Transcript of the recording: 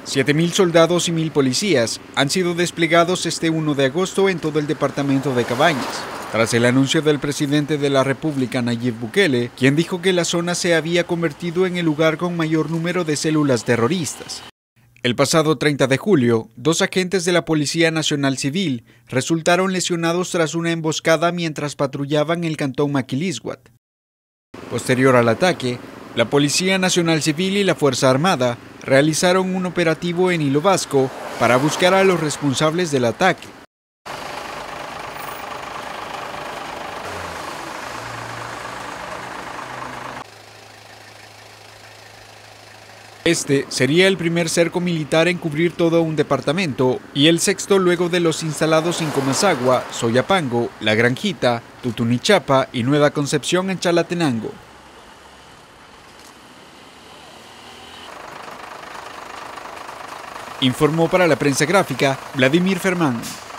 7.000 soldados y 1.000 policías han sido desplegados este 1 de agosto en todo el departamento de Cabañas, tras el anuncio del presidente de la República, Nayib Bukele, quien dijo que la zona se había convertido en el lugar con mayor número de células terroristas. El pasado 30 de julio, 2 agentes de la Policía Nacional Civil resultaron lesionados tras una emboscada mientras patrullaban el cantón Maquilisguat. Posterior al ataque, la Policía Nacional Civil y la Fuerza Armada realizaron un operativo en Hilo Vasco para buscar a los responsables del ataque. Este sería el primer cerco militar en cubrir todo un departamento y el sexto luego de los instalados en Comasagua, Soyapango, La Granjita, Tutunichapa y Nueva Concepción en Chalatenango. Informó para la prensa gráfica Vladimir Fermán.